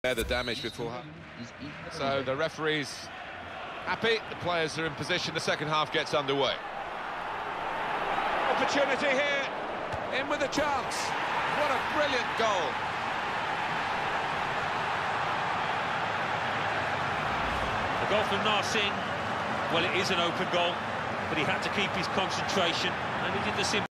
The damage before. So the referee's happy, the players are in position, the second half gets underway. Opportunity here, in with a chance. What a brilliant goal. A goal from Narsingh. Well, it is an open goal, but he had to keep his concentration, and he did the simple.